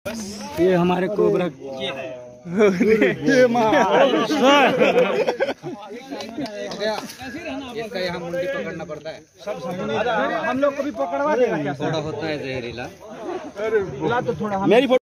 ये हमारे कोबरा इसका यहाँ मुंडी पकड़ना पड़ता है। हम लोग को भी पकड़वा देगा क्या? थोड़ा होता है जहरीला। थोड़ा मेरी